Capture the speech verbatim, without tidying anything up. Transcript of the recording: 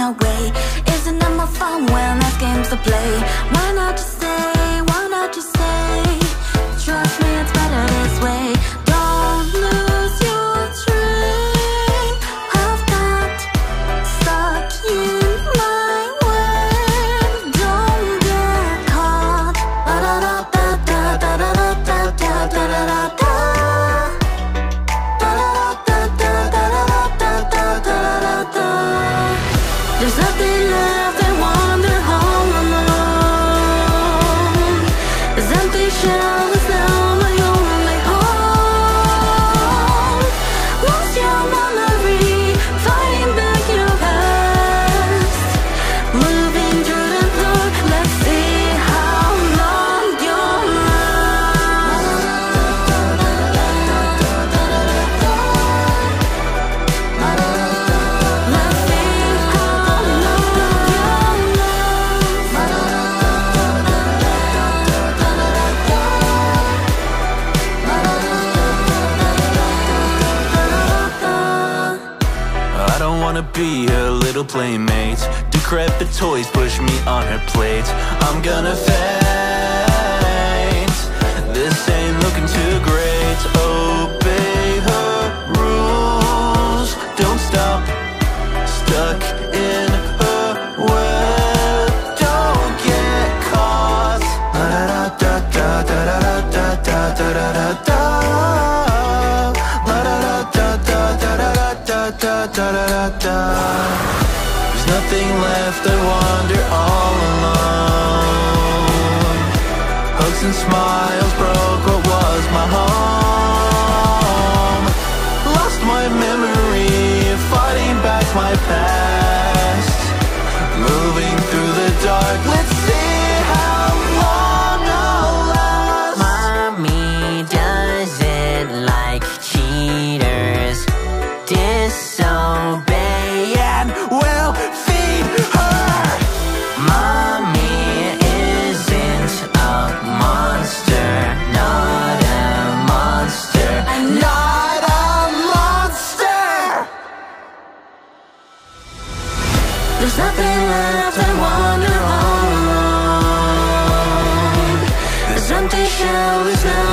away. Isn't it more fun when there's games to play? Why not just say, why not just say, trust me, it's better this way. Don't lose your train. I've got stuck in my way. Don't get caught. Da da da da da da da da da da da da da. There's nothing left, I wander home alone. This empty shell is now my only home. Lost your memory, fighting back your past. Moving through the dark, let's see how long you'll last. Let's see how long you'll I don't wanna be her little playmate. Decrepit toys push me on her plate. I'm gonna faint. This ain't looking too great. Obey her rules. Don't stop. Stuck in her web. Don't get caught. La da da da da da da da da da da. La da da da da da da da da da da. There's nothing left, I wander all alone. Hugs and smiles broke what was my home. Lost my memory, fighting back my past. Moving through the dark, let's see how long I'll last. Mommy doesn't like cheaters. Disobey and we'll feed her. Mommy isn't a monster, not a monster, not a monster. There's nothing left, I wander all alone. This empty shell is now